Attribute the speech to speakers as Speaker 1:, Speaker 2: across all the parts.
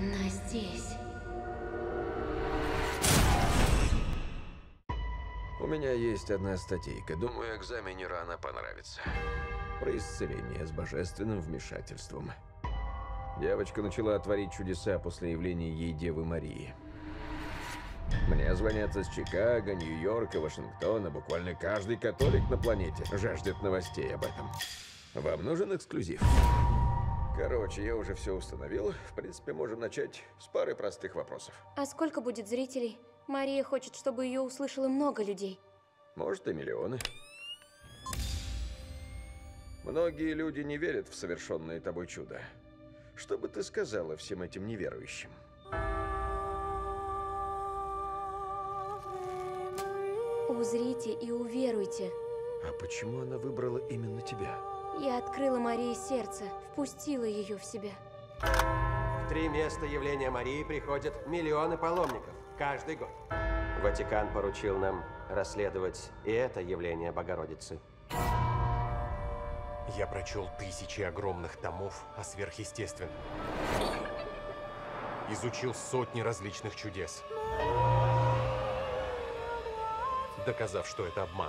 Speaker 1: Она здесь.
Speaker 2: У меня есть одна статейка. Думаю, экзаменеру она понравится. Про исцеление с божественным вмешательством. Девочка начала творить чудеса после явления ей Девы Марии. Мне звонят из Чикаго, Нью-Йорка, Вашингтона. Буквально каждый католик на планете жаждет новостей об этом. Вам нужен эксклюзив? Короче, я уже все установил. В принципе, можем начать с пары простых вопросов.
Speaker 1: А сколько будет зрителей? Мария хочет, чтобы ее услышало много людей.
Speaker 2: Может, и миллионы. Многие люди не верят в совершенное тобой чудо. Что бы ты сказала всем этим неверующим?
Speaker 1: Узрите и уверуйте.
Speaker 2: А почему она выбрала именно тебя?
Speaker 1: Я открыла Марии сердце, впустила ее в себя.
Speaker 3: В 3 места явления Марии приходят миллионы паломников каждый год. Ватикан поручил нам расследовать и это явление Богородицы.
Speaker 4: Я прочел тысячи огромных томов о сверхъестественном. Изучил сотни различных чудес, доказав, что это обман.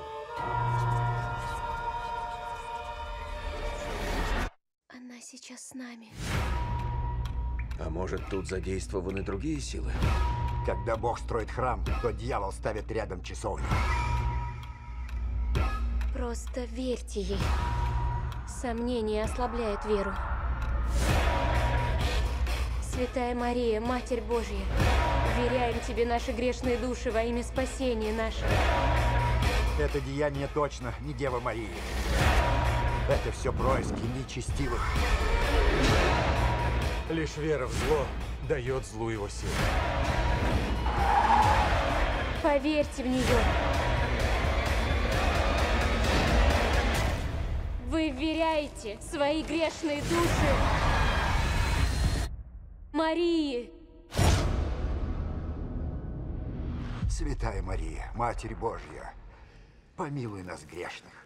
Speaker 1: Она сейчас с нами.
Speaker 2: А может, тут задействованы другие силы?
Speaker 5: Когда Бог строит храм, то дьявол ставит рядом часовню.
Speaker 1: Просто верьте ей. Сомнение ослабляет веру. Святая Мария, Матерь Божья, вверяем тебе наши грешные души во имя спасения нашего.
Speaker 5: Это деяние точно не Дева Марии. Это все происки нечестивых.
Speaker 4: Лишь вера в зло дает злу его силу.
Speaker 1: Поверьте в нее. Вы вверяете свои грешные души Марии.
Speaker 5: Святая Мария, Матерь Божья, помилуй нас грешных.